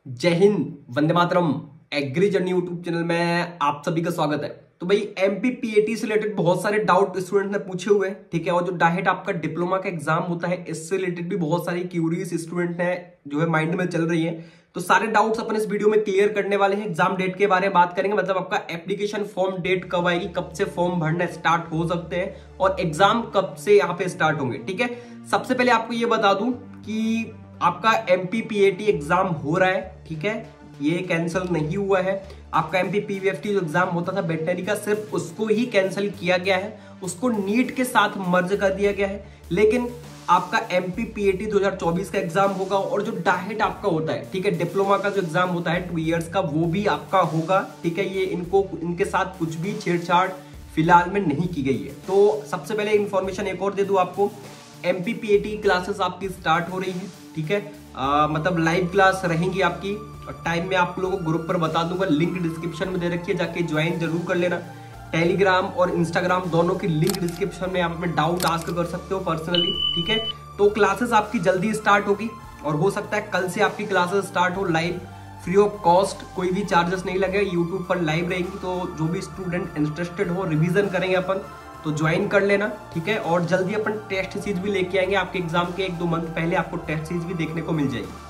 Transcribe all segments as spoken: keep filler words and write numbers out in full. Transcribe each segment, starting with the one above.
जय हिंद, वंदे मातरम। एग्री जर्नी यूट्यूब चैनल में आप सभी का स्वागत है। तो भाई एमपीपीएटी से रिलेटेड बहुत सारे डाउट स्टूडेंट ने पूछे हुए हैं, ठीक है। और जो डायरेक्ट आपका डिप्लोमा का एग्जाम होता है, इससे रिलेटेड भी बहुत सारी क्यूरीज स्टूडेंट ने जो है माइंड में चल रही है। तो सारे डाउट्स अपन इस वीडियो में क्लियर करने वाले हैं। एग्जाम डेट के बारे में बात करेंगे, मतलब आपका एप्लीकेशन फॉर्म डेट कब आएगी, कब से फॉर्म भरना स्टार्ट हो सकते हैं और एग्जाम कब से यहाँ पे स्टार्ट होंगे, ठीक है। सबसे पहले आपको ये बता दूं कि आपका एमपीपीएटी एग्जाम हो रहा है, ठीक है, ये कैंसिल नहीं हुआ है। आपका एमपीपीवीएफटी जो एग्जाम होता था वेटनरी का, सिर्फ उसको ही कैंसिल किया गया है, उसको नीट के साथ मर्ज कर दिया गया है। लेकिन आपका एमपीपीएटी दो हज़ार चौबीस का एग्जाम होगा और जो डायरेक्ट आपका होता है, ठीक है, डिप्लोमा का जो एग्जाम होता है टू इयर्स का, वो भी आपका होगा, ठीक है। ये इनको इनके साथ कुछ भी छेड़छाड़ फिलहाल में नहीं की गई है। तो सबसे पहले इंफॉर्मेशन एक और दे दूं आपको, एमपीपीएटी क्लासेस आपकी स्टार्ट हो रही है, ठीक है। आ, मतलब लाइव क्लास रहेंगी आपकी, और टाइम में आप लोगों को ग्रुप पर बता दूंगा, लिंक डिस्क्रिप्शन में दे रखी है, जाके ज्वाइन जरूर कर लेना। टेलीग्राम और इंस्टाग्राम दोनों की लिंक डिस्क्रिप्शन में, आप अपने डाउट आस्क कर सकते हो पर्सनली, ठीक है। तो क्लासेस आपकी जल्दी स्टार्ट होगी और हो सकता है कल से आपकी क्लासेस स्टार्ट हो लाइव, फ्री ऑफ कॉस्ट, कोई भी चार्जेस नहीं लगे, यूट्यूब पर लाइव रहेंगी। तो जो भी स्टूडेंट इंटरेस्टेड हो, रिविजन करेंगे अपन, तो ज्वाइन कर लेना, ठीक है। और जल्दी अपन टेस्ट सीरीज भी लेके आएंगे, आपके एग्जाम के एक दो मंथ पहले आपको टेस्ट सीरीज भी देखने को मिल जाएगी।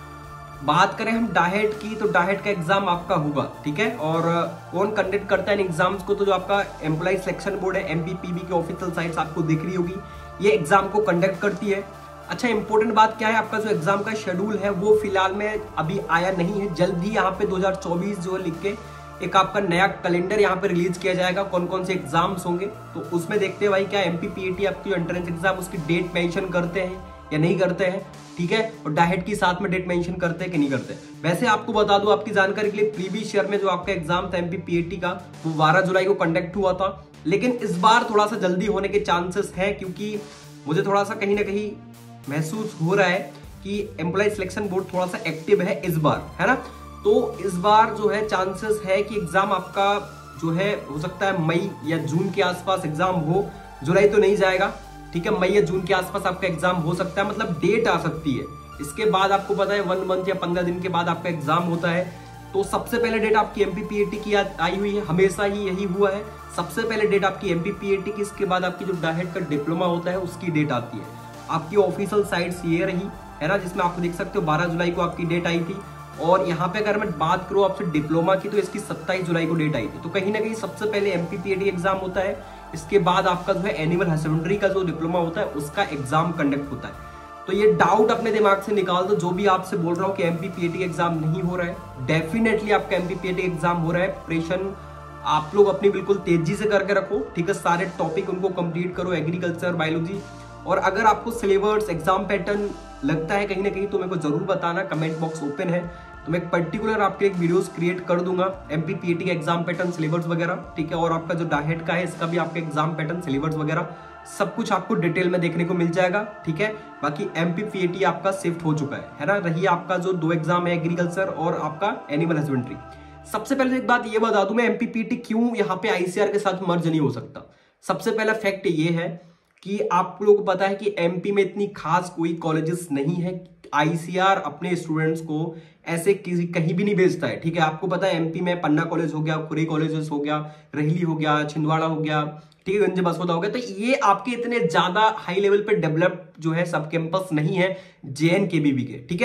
बात करें हम डाहेट की, तो डाहेट का एग्जाम आपका होगा, ठीक है। और कौन कंडक्ट करता है इन एग्जाम्स को, तो जो आपका एम्प्लॉय सिलेक्शन बोर्ड है, एमपीपीबी की ऑफिशियल साइट्स आपको दिख रही होगी, ये एग्जाम को कंडक्ट करती है। अच्छा, इंपॉर्टेंट बात क्या है, आपका जो एग्जाम का शेड्यूल है वो फिलहाल में अभी आया नहीं है। जल्द ही यहाँ पे दो हज़ार चौबीस जो लिख के एक आपका नया कैलेंडर यहाँ पे रिलीज किया जाएगा, कौन कौन से एग्जाम्स होंगे। तो उसमें देखते हैं भाई क्या एमपीपीएटी आपकी जो एंट्रेंस एग्जाम उसकी डेट मेंशन करते हैं या नहीं करते हैं, ठीक है। और डायरेक्ट की साथ में डेट मेंशन करते हैं कि नहीं करते। वैसे आपको बता दूं आपकी जानकारी के लिए, प्रीवियस ईयर में जो आपका एग्जाम था एमपीपीएटी का, वो बारह जुलाई को कंडक्ट हुआ था। लेकिन इस बार थोड़ा सा जल्दी होने के चांसेस है, क्योंकि मुझे थोड़ा सा कहीं ना कहीं महसूस हो रहा है कि एम्प्लॉय सिलेक्शन बोर्ड थोड़ा सा एक्टिव है इस बार, है ना। तो इस बार जो है चांसेस है कि एग्जाम आपका जो है हो सकता है मई या जून के आसपास एग्जाम हो, जुलाई तो नहीं जाएगा, ठीक है। मई या जून के आसपास आपका एग्जाम हो सकता है, मतलब डेट आ सकती है। इसके बाद आपको पता है वन मंथ या पंद्रह दिन के बाद आपका एग्जाम होता है। तो सबसे पहले डेट आपकी एमपीपीएटी की आई हुई है, हमेशा ही यही हुआ है। सबसे पहले डेट आपकी एमपीपीएटी की, इसके बाद आपकी जो डायरेक्ट का डिप्लोमा होता है उसकी डेट आती है। आपकी ऑफिशियल साइट्स ये रही है ना, जिसमें आप देख सकते हो बारह जुलाई को आपकी डेट आई थी। और यहाँ पे अगर मैं बात करूँ आपसे डिप्लोमा की, तो इसकी सत्ताईस जुलाई को डेट आई थी। तो कहीं ना कहीं सबसे पहले एमपीपीएटी एग्जाम होता है, इसके बाद आपका जो है एनिमल हस्बेंड्री का जो डिप्लोमा होता है उसका एग्जाम कंडक्ट होता है। तो ये डाउट अपने दिमाग से निकाल दो, जो भी आपसे बोल रहा हूँ कि एमपीपीएटी एग्जाम नहीं हो रहा है, डेफिनेटली आपका एमपीपीएटी एग्जाम हो रहा है। प्रिपरेशन आप लोग अपनी बिल्कुल तेजी से करके रखो, ठीक है। सारे टॉपिक उनको कंप्लीट करो, एग्रीकल्चर, बायोलॉजी। और अगर आपको सिलेबस, एग्जाम पैटर्न लगता है कहीं ना कहीं, तो मेरे को जरूर बताना, कमेंट बॉक्स ओपन है। तो मैं पर्टिकुलर आपके एक वीडियोस क्रिएट कर दूंगा एमपीपीएटी का एग्जाम पैटर्न, सिलेबस वगैरह, ठीक है। और आपका जो डायरेक्ट का है इसका भी आपका एग्जाम पैटर्न, सिलेबस वगैरह सब कुछ आपको डिटेल में देखने को मिल जाएगा, ठीक है। बाकी एमपीपीएटी आपका शिफ्ट हो चुका है है ना। रही आपका जो दो एग्जाम है, एग्रीकल्चर और आपका एनिमल हस्बेंड्री। सबसे पहले एक बात ये बता दूं मैं, एमपीपीएटी क्यों यहाँ पे आईसीआर के साथ मर्ज नहीं हो सकता। सबसे पहला फैक्ट ये है कि आप लोगों को पता है कि एमपी में इतनी खास कोई कॉलेजेस नहीं है। आईसीआर अपने स्टूडेंट्स को ऐसे किसी कहीं भी नहीं भेजता है, ठीक है। आपको पता है एमपी में पन्ना कॉलेज हो गया, खुरी कॉलेजेस हो गया, रहली हो गया, छिंदवाड़ा हो गया, ठीक है, गंज बसोदा हो गया। तो ये आपके इतने ज्यादा हाई लेवल पे डेवलप जो है सब कैंपस नहीं है जेएनकेबीवी के, ठीक है।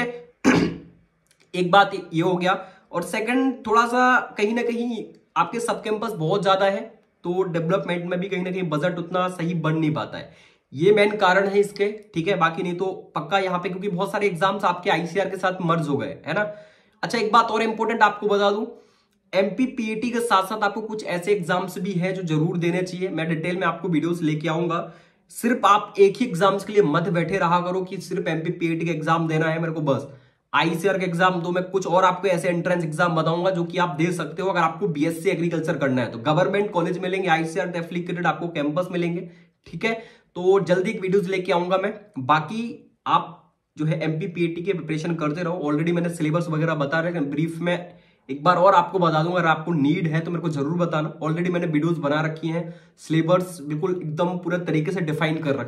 एक बात ये हो गया। और सेकंड, थोड़ा सा कहीं ना कहीं आपके सब कैंपस बहुत ज्यादा है, तो डेवलपमेंट में भी कहीं ना कहीं बजट उतना सही बन नहीं पाता है। ये मेन कारण है इसके, ठीक है। बाकी नहीं तो पक्का यहाँ पे, क्योंकि बहुत सारे एग्जाम्स आपके आईसीआर के साथ मर्ज हो गए, है ना। अच्छा, एक बात और इंपॉर्टेंट आपको बता दूं, एमपीपीएटी के साथ साथ आपको कुछ ऐसे एग्जाम्स भी है जो जरूर देने चाहिए। मैं डिटेल में आपको वीडियोस लेके आऊंगा। सिर्फ आप एक ही एग्जाम्स के लिए मत बैठे रहा करो कि सिर्फ एमपीपीएटी का एग्जाम देना है मेरे को, बस आईसीआर का एग्जाम दो। मैं कुछ और आपको ऐसे एंट्रेंस एग्जाम बताऊंगा जो कि आप दे सकते हो अगर आपको बीएससी एग्रीकल्चर करना है। तो गवर्नमेंट कॉलेज मिलेंगे, आईसीआर एफिलिएटेड आपको कैंपस मिलेंगे, ठीक है। तो जल्दी एक वीडियोस लेके आऊंगा मैं। बाकी आप जो है एमपीपीएटी के प्रिपरेशन करते रहो। ऑलरेडी मैंने सिलेबस वगैरह बता रहे हैं ब्रीफ में, एक बार और आपको बता दूंगा। अगर आपको नीड है तो मेरे को जरूर बताना। ऑलरेडी मैंने वीडियोस बना रखी हैं, सिलेबस बिल्कुल एकदम पूरे तरीके से डिफाइन कर रखा है।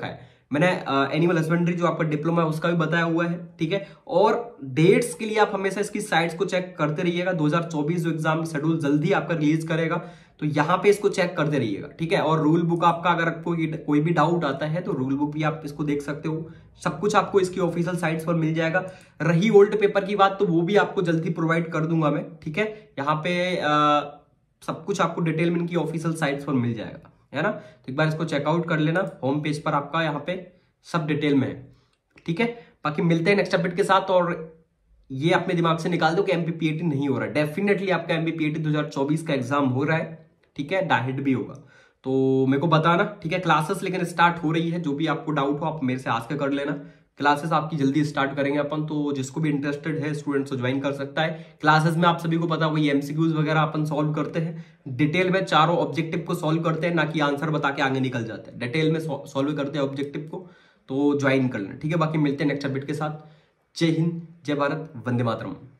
मैंने एनिमल हस्बेंड्री जो आपका डिप्लोमा है उसका भी बताया हुआ है, ठीक है। और डेट्स के लिए आप हमेशा इसकी साइट्स को चेक करते रहिएगा। दो हज़ार चौबीस जो एग्जाम शेड्यूल जल्दी आपका रिलीज करेगा, तो यहाँ पे इसको चेक करते रहिएगा, ठीक है। और रूल बुक आपका अगर कोई कोई भी डाउट आता है तो रूल बुक भी आप इसको देख सकते हो। सब कुछ आपको इसकी ऑफिशियल साइट्स पर मिल जाएगा। रही ओल्ड पेपर की बात, तो वो भी आपको जल्दी प्रोवाइड कर दूंगा मैं, ठीक है। यहाँ पे आ, सब कुछ आपको डिटेल में इनकी ऑफिशियल साइट्स पर मिल जाएगा, है ना। तो एक बार इसको चेकआउट कर लेना, होम पेज पर आपका यहाँ पे सब डिटेल में है, ठीक है। बाकी मिलते हैं नेक्स्ट अपडेट के साथ। और ये अपने दिमाग से निकाल दो कि एमपीपीएटी नहीं हो रहा है, डेफिनेटली आपका एमपीपीएटी दो हज़ार चौबीस का एग्जाम हो रहा है, ठीक है। डाइट भी होगा, तो मेरे को बताना, ठीक है। क्लासेस लेकिन स्टार्ट हो रही है, जो भी आपको डाउट हो आप मेरे से आस्क कर लेना। क्लासेस आपकी जल्दी स्टार्ट करेंगे अपन, तो जिसको भी इंटरेस्टेड है स्टूडेंट्स ज्वाइन कर सकता है। क्लासेस में आप सभी को पता वही एमसीक्यूज वगैरह अपन सॉल्व करते हैं, डिटेल में चारों ऑब्जेक्टिव को सॉल्व करते हैं, ना कि आंसर बता के आगे निकल जाते हैं। डिटेल में सॉल्व करते हैं ऑब्जेक्टिव को, तो ज्वाइन कर लेना, ठीक है। बाकी मिलते हैं नेक्स्ट अपडेट के साथ। जय हिंद, जय भारत, वंदे मातरम।